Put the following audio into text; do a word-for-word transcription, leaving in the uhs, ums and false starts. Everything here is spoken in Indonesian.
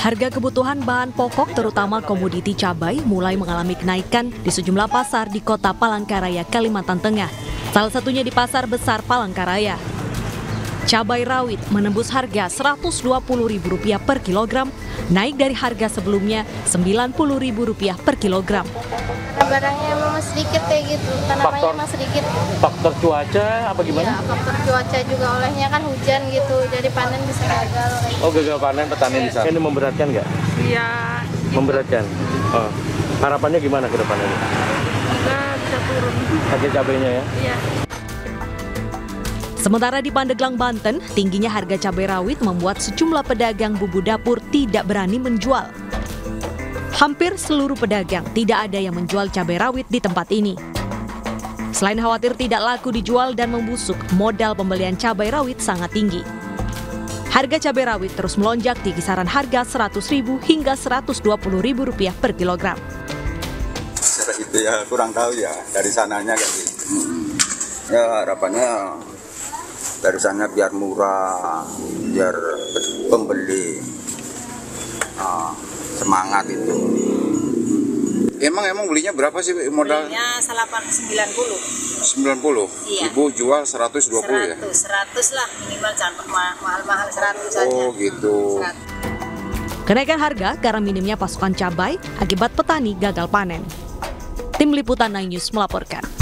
Harga kebutuhan bahan pokok terutama komoditi cabai mulai mengalami kenaikan di sejumlah pasar di Kota Palangkaraya, Kalimantan Tengah. Salah satunya di Pasar Besar Palangkaraya. Cabai rawit menembus harga seratus dua puluh ribu rupiah per kilogram, naik dari harga sebelumnya sembilan puluh ribu rupiah per kilogram. Barangnya memang sedikit kayak gitu, tanamannya memang sedikit. Faktor cuaca apa gimana? Ya, faktor cuaca juga, olehnya kan hujan gitu, jadi panen bisa gagal. Oh, gagal panen petani bisa. Ini memberatkan nggak? Iya. Memberatkan. Oh. Harapannya gimana ke depannya? Semoga bisa turun. Harga cabainya ya? Iya. Sementara di Pandeglang, Banten, tingginya harga cabai rawit membuat sejumlah pedagang bumbu dapur tidak berani menjual. Hampir seluruh pedagang tidak ada yang menjual cabai rawit di tempat ini. Selain khawatir tidak laku dijual dan membusuk, modal pembelian cabai rawit sangat tinggi. Harga cabai rawit terus melonjak di kisaran harga seratus ribu hingga seratus dua puluh ribu rupiah per kilogram. Itu ya kurang tahu ya, dari sananya kayak gitu. Ya harapannya dari sana biar murah, biar pembeli uh, semangat itu. Emang emang belinya berapa sih modal? Belinya sembilan puluh. sembilan puluh? Iya. Ibu jual seratus dua puluh ya? seratus, seratus lah minimal, jangan mahal-mahal seratus saja. Oh gitu. seratus. Kenaikan harga karena minimnya pasokan cabai akibat petani gagal panen. Tim Liputan Nine News melaporkan.